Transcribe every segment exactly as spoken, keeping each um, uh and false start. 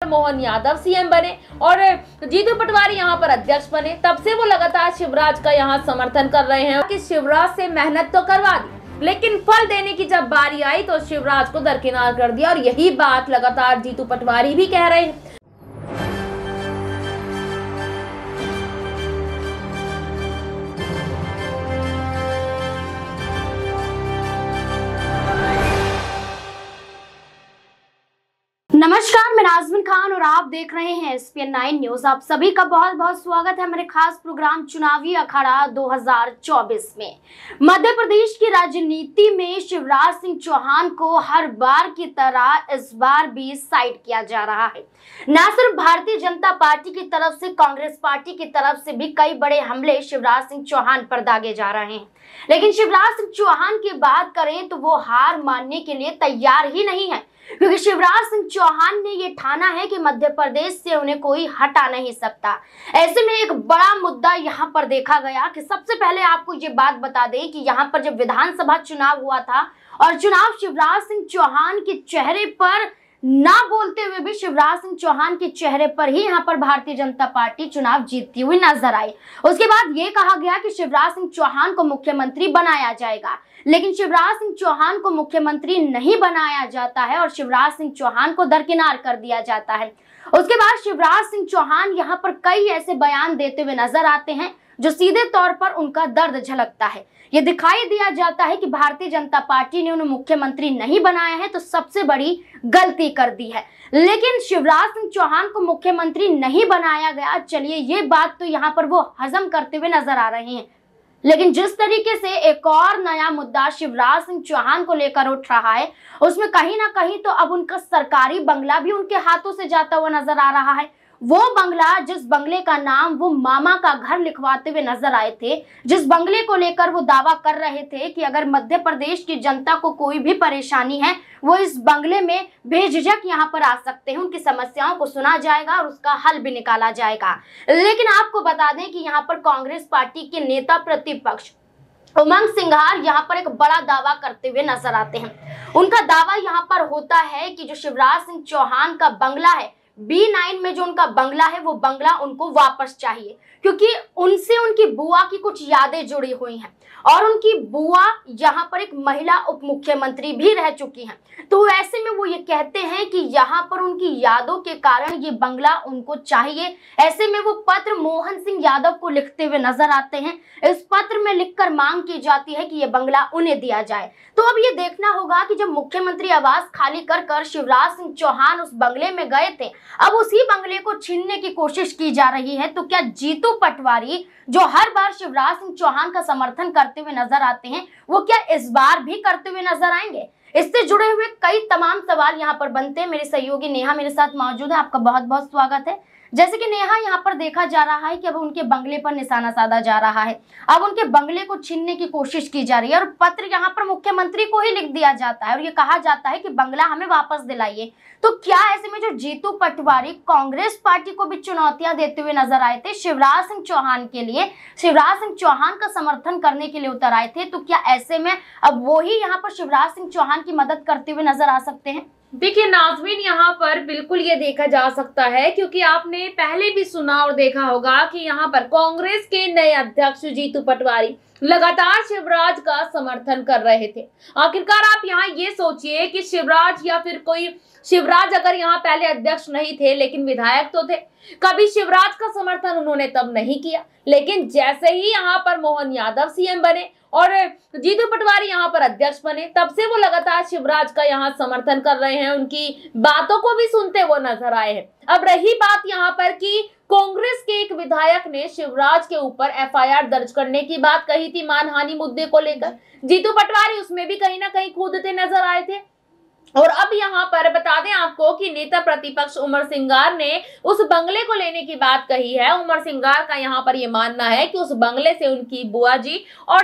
Mohan Yadav CM बने और जीतू पटवारी यहाँ पर अध्यक्ष बने, तब से वो लगातार शिवराज का यहाँ समर्थन कर रहे हैं कि शिवराज से मेहनत तो करवा दी, लेकिन फल देने की जब बारी आई तो शिवराज को दरकिनार कर दिया। और यही बात लगातार जीतू पटवारी भी कह रहे हैं। नमस्कार, मैं नाज़मीन खान और आप देख रहे हैं S P N nine news. आप सभी का बहुत बहुत स्वागत है हमारे खास प्रोग्राम चुनावी अखाड़ा दो हज़ार चौबीस में। मध्य प्रदेश की राजनीति में शिवराज सिंह चौहान को हर बार की तरह इस बार भी साइड किया जा रहा है। न सिर्फ भारतीय जनता पार्टी की तरफ से, कांग्रेस पार्टी की तरफ से भी कई बड़े हमले शिवराज सिंह चौहान पर दागे जा रहे हैं, लेकिन शिवराज सिंह चौहान की बात करें तो वो हार मानने के लिए तैयार ही नहीं है, क्योंकि शिवराज सिंह चौहान ने ये ठाना है कि मध्य प्रदेश से उन्हें कोई हटा नहीं सकता। ऐसे में एक बड़ा मुद्दा यहाँ पर देखा गया कि सबसे पहले आपको ये बात बता दें कि यहाँ पर जब विधानसभा चुनाव हुआ था और चुनाव शिवराज सिंह चौहान के चेहरे पर ना बोलते हुए भी शिवराज सिंह चौहान के चेहरे पर ही यहाँ पर भारतीय जनता पार्टी चुनाव जीतती हुई नजर आई। उसके बाद ये कहा गया कि शिवराज सिंह चौहान को मुख्यमंत्री बनाया जाएगा, लेकिन शिवराज सिंह चौहान को मुख्यमंत्री नहीं बनाया जाता है और शिवराज सिंह चौहान को दरकिनार कर दिया जाता है। उसके बाद शिवराज सिंह चौहान यहाँ पर कई ऐसे बयान देते हुए नजर आते हैं जो सीधे तौर पर उनका दर्द झलकता है। ये दिखाई दिया जाता है कि भारतीय जनता पार्टी ने उन्हें मुख्यमंत्री नहीं बनाया है तो सबसे बड़ी गलती कर दी है, लेकिन शिवराज सिंह चौहान को मुख्यमंत्री नहीं बनाया गया। चलिए, ये बात तो यहाँ पर वो हजम करते हुए नजर आ रहे हैं, लेकिन जिस तरीके से एक और नया मुद्दा शिवराज सिंह चौहान को लेकर उठ रहा है, उसमें कहीं ना कहीं तो अब उनका सरकारी बंगला भी उनके हाथों से जाता हुआ नजर आ रहा है। वो बंगला, जिस बंगले का नाम वो मामा का घर लिखवाते हुए नजर आए थे, जिस बंगले को लेकर वो दावा कर रहे थे कि अगर मध्य प्रदेश की जनता को कोई भी परेशानी है वो इस बंगले में बेझिझक यहाँ पर आ सकते हैं, उनकी समस्याओं को सुना जाएगा और उसका हल भी निकाला जाएगा। लेकिन आपको बता दें कि यहाँ पर कांग्रेस पार्टी के नेता प्रतिपक्ष उमंग सिंघार यहाँ पर एक बड़ा दावा करते हुए नजर आते हैं। उनका दावा यहाँ पर होता है कि जो शिवराज सिंह चौहान का बंगला है, बी नाइन में जो उनका बंगला है, वो बंगला उनको वापस चाहिए, क्योंकि उनसे उनकी बुआ की कुछ यादें जुड़ी हुई हैं और उनकी बुआ यहाँ पर एक महिला उप मुख्यमंत्री भी रह चुकी हैं। तो ऐसे में वो ये कहते हैं कि यहाँ पर उनकी यादों के कारण ये बंगला उनको चाहिए। ऐसे में वो पत्र मोहन सिंह यादव को लिखते हुए नजर आते हैं। इस पत्र में लिखकर मांग की जाती है कि ये बंगला उन्हें दिया जाए। तो अब ये देखना होगा कि जब मुख्यमंत्री आवास खाली कर कर शिवराज सिंह चौहान उस बंगले में गए थे, अब उसी बंगले को छीनने की कोशिश की जा रही है। तो क्या जीतू पटवारी, जो हर बार शिवराज सिंह चौहान का समर्थन करते हुए नजर आते हैं, वो क्या इस बार भी करते हुए नजर आएंगे? इससे जुड़े हुए कई तमाम सवाल यहाँ पर बनते हैं। मेरे सहयोगी नेहा मेरे साथ मौजूद है, आपका बहुत बहुत स्वागत है। जैसे कि नेहा, यहाँ पर देखा जा रहा है कि अब उनके बंगले पर निशाना साधा जा रहा है, अब उनके बंगले को छीनने की कोशिश की जा रही है और पत्र यहाँ पर मुख्यमंत्री को ही लिख दिया जाता है और ये कहा जाता है कि बंगला हमें वापस दिलाइए। तो क्या ऐसे में जो जीतू पटवारी कांग्रेस पार्टी को भी चुनौतियां देते हुए नजर आए थे, शिवराज सिंह चौहान के लिए, शिवराज सिंह चौहान का समर्थन करने के लिए उतर आए थे, तो क्या ऐसे में अब वो ही यहाँ पर शिवराज सिंह चौहान की मदद करते हुए नजर आ सकते हैं? देखिए नाज़मीन, यहाँ पर बिल्कुल ये देखा जा सकता है, क्योंकि आपने पहले भी सुना और देखा होगा कि यहाँ पर कांग्रेस के नए अध्यक्ष जीतू पटवारी लगातार शिवराज का समर्थन कर रहे थे। आखिरकार आप यहाँ ये सोचिए कि शिवराज या फिर कोई शिवराज अगर यहाँ पहले अध्यक्ष नहीं थे लेकिन विधायक तो थे, कभी शिवराज का समर्थन उन्होंने तब नहीं किया, लेकिन जैसे ही यहाँ पर मोहन यादव सीएम बने और जीतू पटवारी यहाँ पर अध्यक्ष बने, तब से वो लगातार शिवराज का यहाँ समर्थन कर रहे हैं, उनकी बातों को भी सुनते वो नजर आए हैं। अब रही बात यहाँ पर कि कांग्रेस के एक विधायक ने शिवराज के ऊपर एफ आई आर दर्ज करने की बात कही थी मानहानि मुद्दे को लेकर, जीतू पटवारी उसमें भी कहीं ना कहीं कूदते नजर आए थे। और अब यहाँ पर बता दें आपको कि नेता प्रतिपक्ष उमर सिंगार ने उस बंगले को लेने की बात कही है। उमर सिंगार का यहाँ पर ये मानना है कि उस बंगले से उनकी बुआ जी और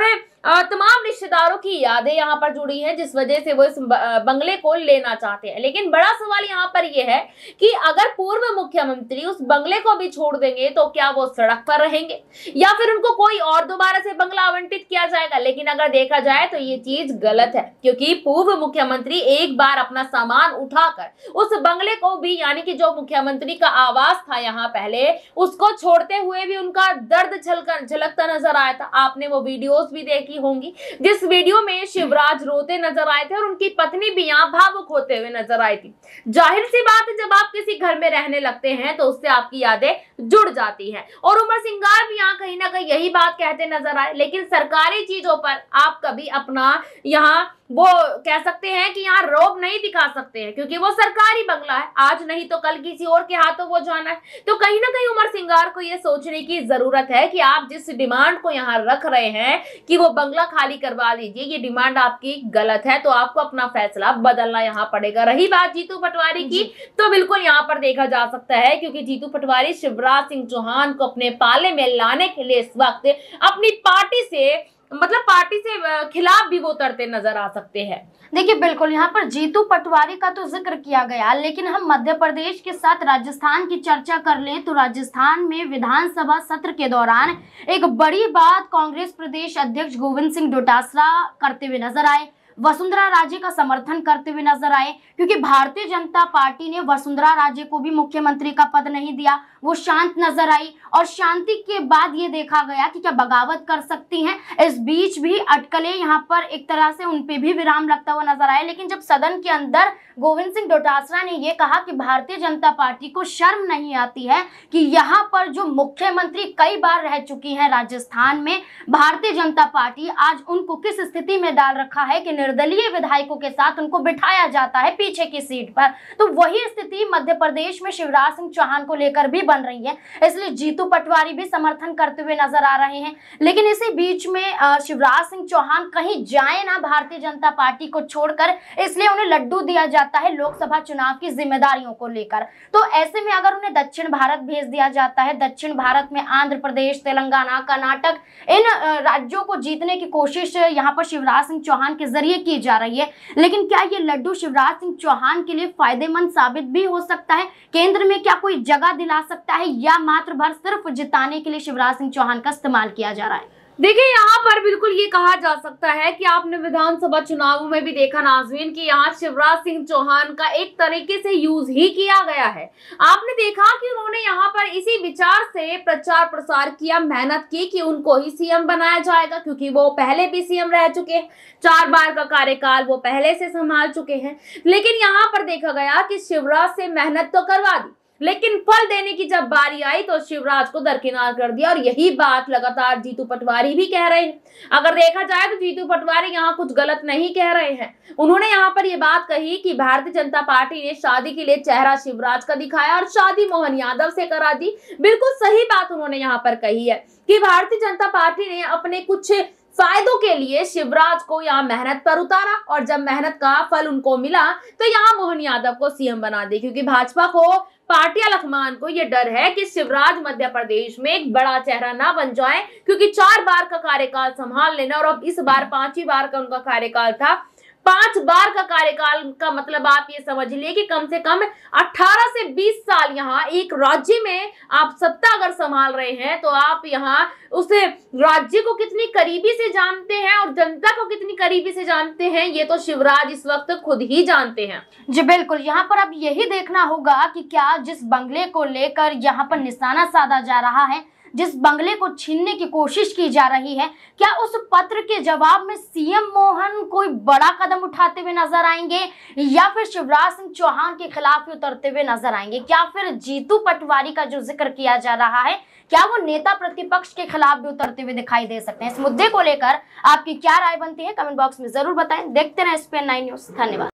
तमाम रिश्तेदारों की यादें यहाँ पर जुड़ी हैं, जिस वजह से वो इस बंगले को लेना चाहते हैं। लेकिन बड़ा सवाल यहाँ पर यह है कि अगर पूर्व मुख्यमंत्री उस बंगले को भी छोड़ देंगे तो क्या वो सड़क पर रहेंगे या फिर उनको कोई और दोबारा से बंगला आवंटित किया जाएगा। लेकिन अगर देखा जाए तो ये चीज गलत है, क्योंकि पूर्व मुख्यमंत्री एक बार अपना सामान उठाकर उस बंगले को भी, यानी कि जो मुख्यमंत्री का आवास था यहाँ पहले, उसको छोड़ते हुए भी उनका दर्द झलकर झलकता नजर आया था। आपने वो वीडियोस भी देखी होंगी जिस वीडियो में शिवराज रोते नजर आए थे और उनकी पत्नी भी यहाँ भावुक होते हुए नजर आई थी। जाहिर सी बात है, जब आप किसी घर में रहने लगते हैं तो उससे आपकी यादें जुड़ जाती हैं। और उमर सिंगार भी यहाँ कहीं ना कहीं यही बात कहते नजर आए। लेकिन सरकारी चीजों पर आप कभी अपना यहाँ वो कह सकते हैं कि यहाँ रोब नहीं दिखा सकते हैं, क्योंकि वो सरकारी बंगला है, आज नहीं तो कल किसी और के हाथों वो जाना है। तो कहीं ना कहीं उमर सिंगार को ये सोचने की जरूरत है कि आप जिस डिमांड को यहाँ रख रहे हैं कि वो बंगला खाली करवा दीजिए, ये डिमांड आपकी गलत है, तो आपको अपना फैसला बदलना यहाँ पड़ेगा। रही बात जीतू पटवारी की, तो बिल्कुल यहाँ पर देखा जा सकता है, क्योंकि जीतू पटवारी शिवराज सिंह चौहान को अपने पाले में लाने के लिए इस वक्त अपनी पार्टी से मतलब पार्टी से खिलाफ भी वो उतरते नजर आ सकते हैं। देखिए, बिल्कुल यहाँ पर जीतू पटवारी का तो जिक्र किया गया, लेकिन हम मध्य प्रदेश के साथ राजस्थान की चर्चा कर लें तो राजस्थान में विधानसभा सत्र के दौरान एक बड़ी बात कांग्रेस प्रदेश अध्यक्ष गोविंद सिंह डोटासरा करते हुए नजर आए, वसुंधरा राजे का समर्थन करते हुए नजर आए, क्योंकि भारतीय जनता पार्टी ने वसुंधरा राजे को भी मुख्यमंत्री का पद नहीं दिया। वो शांत नजर आई और शांति के बाद ये देखा गया कि क्या बगावत कर सकती हैं। इस बीच भी अटकलें यहाँ पर एक तरह से उन पे भी विराम लगता हुआ नजर आया। लेकिन जब सदन के अंदर गोविंद सिंह डोटासरा ने ये कहा कि भारतीय जनता पार्टी को शर्म नहीं आती है कि यहाँ पर जो मुख्यमंत्री कई बार रह चुकी है राजस्थान में, भारतीय जनता पार्टी आज उनको किस स्थिति में डाल रखा है कि निर्दलीय विधायकों के साथ उनको बिठाया जाता है पीछे की सीट पर। तो वही स्थिति मध्य प्रदेश में शिवराज सिंह चौहान को लेकर भी बन रही है, इसलिए जीतू पटवारी भी समर्थन करते हुए नजर आ रहे हैं। लेकिन इसी बीच में शिवराज सिंह चौहान कहीं जाए ना भारतीय जनता पार्टी को छोड़कर, इसलिए उन्हें लड्डू दिया जाता है लोकसभा चुनाव की जिम्मेदारियों को लेकर। तो ऐसे में अगर उन्हें दक्षिण भारत भेज दिया जाता है, दक्षिण भारत में आंध्र प्रदेश, तेलंगाना, कर्नाटक, इन राज्यों को जीतने की कोशिश यहाँ पर शिवराज सिंह चौहान के जरिए की जा रही है। लेकिन क्या ये लड्डू शिवराज सिंह चौहान के लिए फायदेमंद साबित भी हो सकता है? केंद्र में क्या कोई जगह दिला सकता है या मात्र भर सिर्फ जिताने के लिए शिवराज सिंह चौहान का इस्तेमाल किया जा रहा है? देखिए, यहाँ पर बिल्कुल ये कहा जा सकता है कि आपने विधानसभा चुनावों में भी देखा नाज़रीन कि यहाँ शिवराज सिंह चौहान का एक तरीके से यूज ही किया गया है। आपने देखा कि उन्होंने यहाँ पर इसी विचार से प्रचार प्रसार किया, मेहनत की कि उनको ही सीएम बनाया जाएगा, क्योंकि वो पहले भी सीएम रह चुके हैं, चार बार का कार्यकाल वो पहले से संभाल चुके हैं। लेकिन यहाँ पर देखा गया कि शिवराज से मेहनत तो करवा दी, लेकिन फल देने की जब बारी आई तो शिवराज को दरकिनार कर दिया। और यही बात लगातार जीतू पटवारी भी कह रहे हैं। अगर देखा जाए तो जीतू पटवारी यहाँ कुछ गलत नहीं कह रहे हैं। उन्होंने यहाँ पर ये बात कही कि भारतीय जनता पार्टी ने शादी के लिए चेहरा शिवराज का दिखाया और शादी मोहन यादव से करा दी। बिल्कुल सही बात उन्होंने यहाँ पर कही है कि भारतीय जनता पार्टी ने अपने कुछ फायदों के लिए शिवराज को यहाँ मेहनत पर उतारा और जब मेहनत का फल उनको मिला तो यहाँ मोहन यादव को सीएम बना दे, क्योंकि भाजपा को, पार्टी अलखमान को ये डर है कि शिवराज मध्य प्रदेश में एक बड़ा चेहरा ना बन जाए, क्योंकि चार बार का कार्यकाल संभाल लेना और अब इस बार पांचवी बार का उनका कार्यकाल था। पांच बार का कार्यकाल का मतलब आप ये समझ लिए कि कम से कम अठारह से बीस साल यहाँ एक राज्य में आप सत्ता अगर संभाल रहे हैं तो आप यहाँ उस राज्य को कितनी करीबी से जानते हैं और जनता को कितनी करीबी से जानते हैं, ये तो शिवराज इस वक्त खुद ही जानते हैं। जी बिल्कुल, यहाँ पर अब यही देखना होगा कि क्या जिस बंगले को लेकर यहाँ पर निशाना साधा जा रहा है, जिस बंगले को छीनने की कोशिश की जा रही है, क्या उस पत्र के जवाब में सीएम मोहन कोई बड़ा कदम उठाते हुए नजर आएंगे या फिर शिवराज सिंह चौहान के खिलाफ ही उतरते हुए नजर आएंगे? क्या फिर जीतू पटवारी का जो जिक्र किया जा रहा है, क्या वो नेता प्रतिपक्ष के खिलाफ भी उतरते हुए दिखाई दे सकते हैं? इस मुद्दे को लेकर आपकी क्या राय बनती है, कमेंट बॉक्स में जरूर बताएं। देखते रहें S P N nine news. धन्यवाद।